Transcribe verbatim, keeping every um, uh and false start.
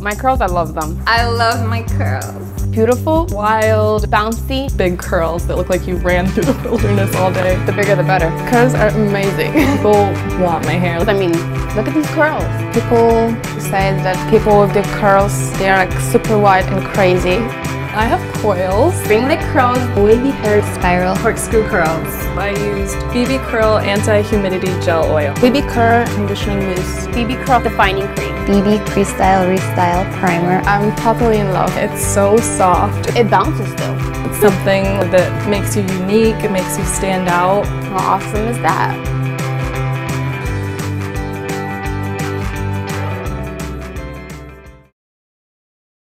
My curls, I love them. I love my curls. Beautiful, wild, bouncy. Big curls that look like you ran through the wilderness all day. The bigger the better. Curls are amazing. People want my hair. I mean, look at these curls. People say that people with big curls, they are like super white and crazy. I have coils. Ringlet curls, wavy hair, spiral, corkscrew curls. I used B B Curl Anti-Humidity Gel Oil. B B Curl Conditioning Mousse. B B Curl Defining Cream. B B Freestyle Restyle Primer. I'm totally in love. It's so soft. It bounces still. It's something that makes you unique, it makes you stand out. How awesome is that?